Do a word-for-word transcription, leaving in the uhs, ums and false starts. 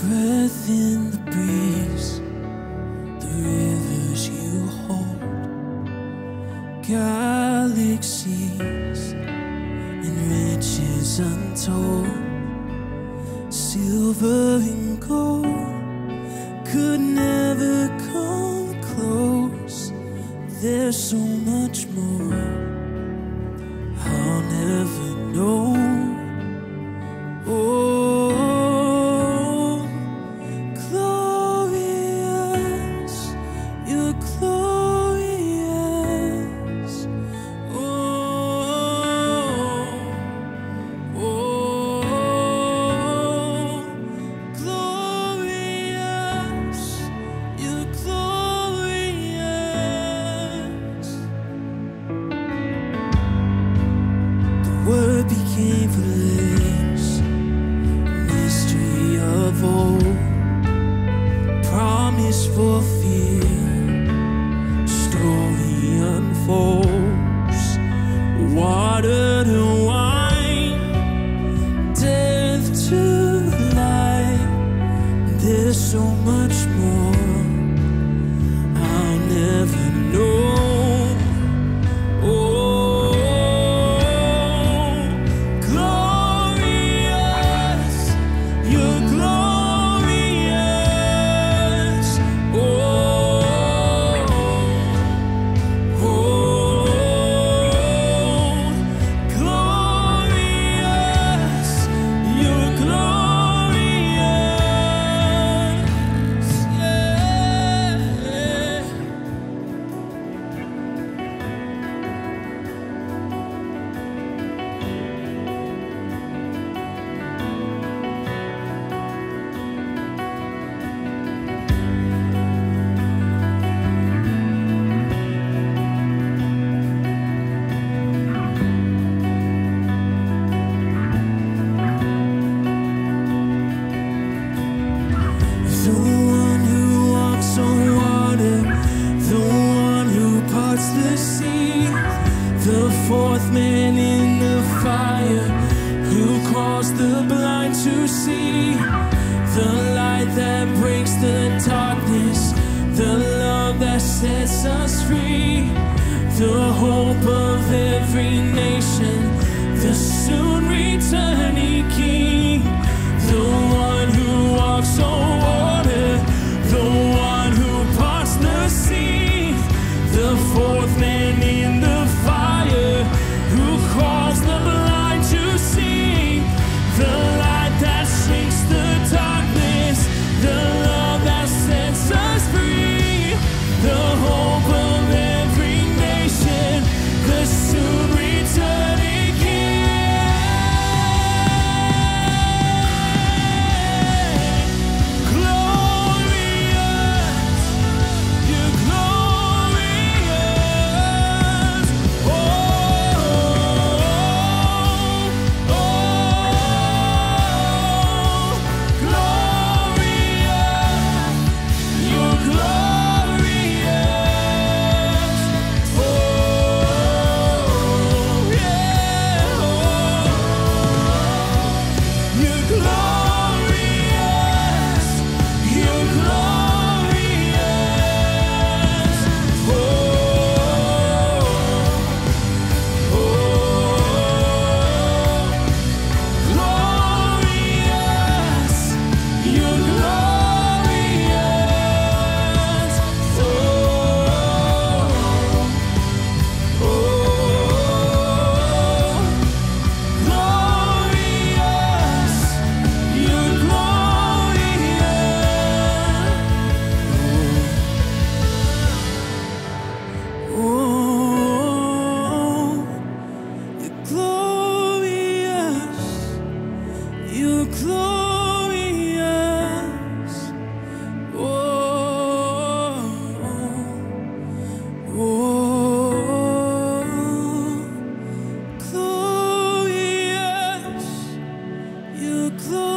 breath in the breeze, the rivers you hold, galaxies and riches untold. Silver and gold could never come close. There's so much more I'll never know. Oh, glorious, you're glorious. Oh, oh, glorious, you're glorious. The word became flesh, mystery of old, promise fulfilled, story unfolds. Water to wine, death to life. There's so much more I'll never know. Oh, glorious, you're glorious. Oh, oh, glorious, you're glorious. Yeah. The one who walks on water, the one who parts the sea, the fourth man in the fire, who calls the blind to see, the light that breaks the darkness, the love that sets us free, the hope of every nation, the soon returning King, the one who walks on water, the one who parts the sea, the fourth man in the fire, who calls the blind to see, the light that shakes the darkness, the love that sets us free, the hope of every nation, the soon returning King. Glorious, you're glorious. Oh, oh, glorious, you're glorious. Oh, yeah, you're glorious, you're glorious. Oh, oh, glorious, you're glorious. Oh, oh, glorious, you're glorious. Oh, you're glorious, you're glorious. Oh, oh, glorious, you're glorious.